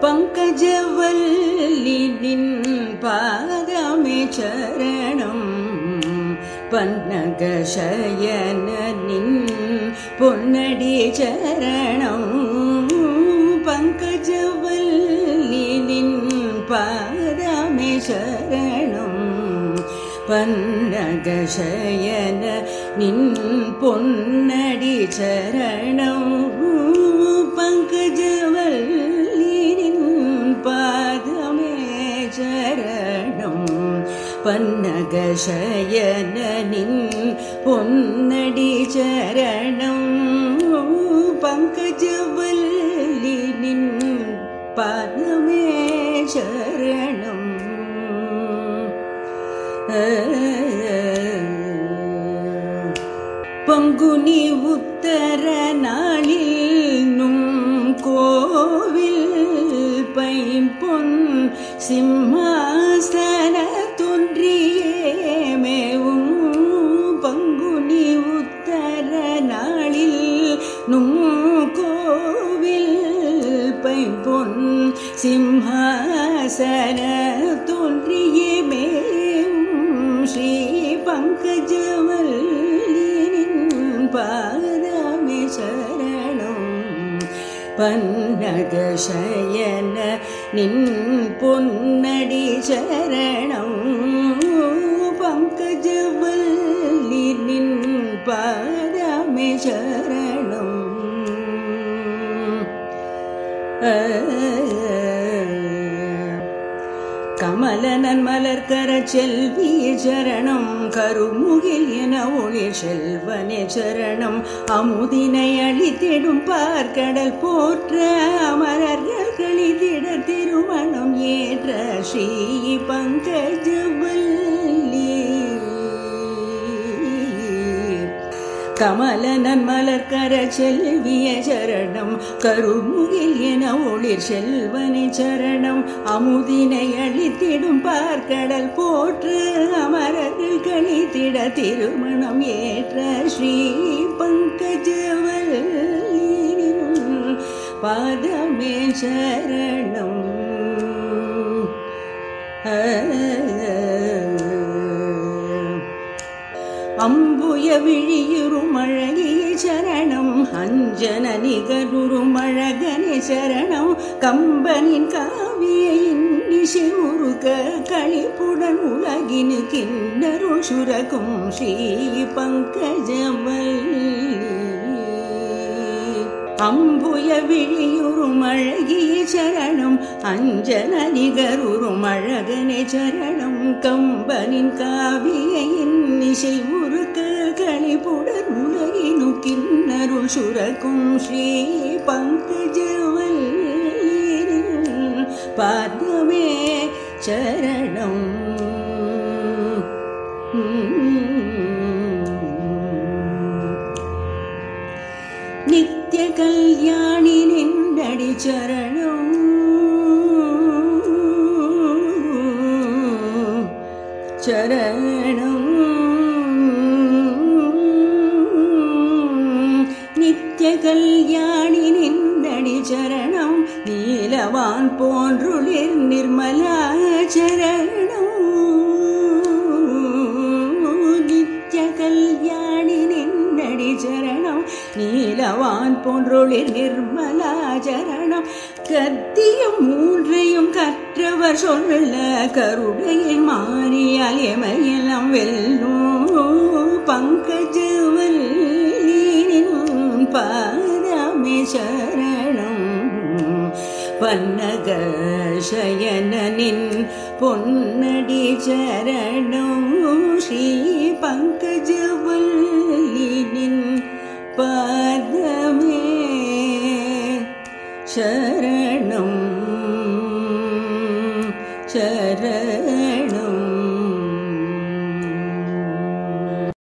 பங்கஜவல்லி நின் பாதமே சரணம் பன்னகசயன நின் பொன்னடி சரணம் பங்கஜவல்லி நின் பாதமே சரணம் பன்னகசயன நின் பொன்னடி சரணம் பங்கஜவல்லி நின் பாதமே சரணம் பன்னகசயன நின் பொன்னடி சரணம் பங்கஜவல்லி நின் பாதமே சரணம் பங்குனி உத்தர நாளில் நும் கோவில் பைம்பொன் சிம்மாசன தோன்றியே மேவும் பங்குனி உத்தர நாளில் நும் கோவில் பைம்பொன் சிம்மாசன தோன்றியே மேவும் ஸ்ரீ பங்கஜவல்லி பாதமே சரணம் பன்னகசயன நின் பொன்னடி சரணம் பங்கஜவல்லி நின் பாதமே சரணம் கமலனன் மலர்கர செல்வி சரணம் கருமுகில் என ஒளிர் செல்வனே சரணம் அமுதினை அளித்திடும் பார்க்கடல் போற்ற அமரர்கள் களித்திட திருமணம் ஏற்ற ஸ்ரீ பங்கஜவல்லி கமலனன் மலர்கர செல்விய சரணம் கருமுகில் என ஒளிர் செல்வனை சரணம் அமுதினை அளித்திடும் பார்க்கடல் போற்று அமரர்கள் களித்திட திருமணம் ஏற்ற ஸ்ரீ பங்கஜவல்லி பாதமே சரணம் அம்புய விழியுறும் அழகிய சரணம் அஞ்சன நிகருறும் அழகனே சரணம் கம்பனின் காவிய இன்னிசை உருக களிப்புடன் உலகினு கிண்ணருள் சுரக்கும் ஸ்ரீ பங்கஜவல்லி அம்புய விழியுறும் அழகிய சரணம் அஞ்சன நிகருறும் அழகனே சரணம் கம்பனின் காவிய இன்னிசை உருக்க களிப்புடன் உலகினு கிண்ணருள் சுரக்கும் ஸ்ரீ பங்கஜவல்லி பாதமே சரணம் நித்ய கல்யாணி நின்னடி சரணம் சரணம் நித்ய கல்யாணி நின்னடி சரணம் நீலவான் போன்றுளிர் நிர்மலா சரணம் நித்ய கல்யாணி நின்னடி சரணம் நீலவான் போன்றொளிர் நிர்மலா சரணம் கத்தியும் மூன்றையும் கற்றவர் சொல்ல கருடையில் மாறியால் எமையெல்லாம் வெல்லும் பங்கஜவல்லி பாதமே சரணம் பன்னகசயனின் பொன்னடி சரணம் ஸ்ரீ பங்கஜவல்லினின் பாதமே சரணம்